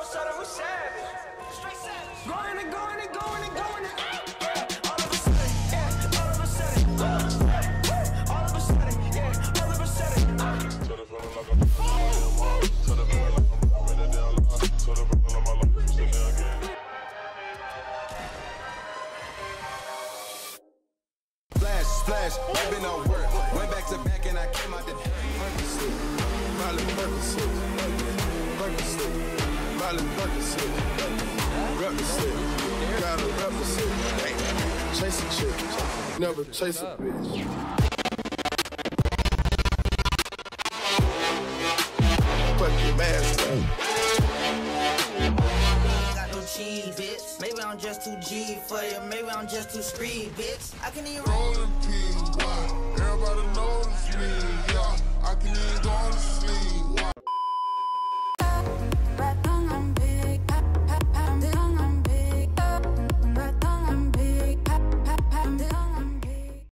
sudden we savage. Straight savage. Going and going and going and going and all of a sudden, yeah, all of a sudden, all of a sudden, yeah, all of a sudden. To the feeling like I'm to the feeling like I'm running down line. To the feeling like my life is sitting there again. Splash, I've been on work. Went back to back and I came out the Percocet. Molly Percocet. Percocet. Molly Percocet. Represent. Gotta represent. Chase a chick. Never chase a bitch. Put your mask on. Cheese, bitch. Maybe I'm just too G for you. Maybe I'm just too street, bitch. I can even rolling P. Everybody knows me. Yeah, I can even go on to sleep.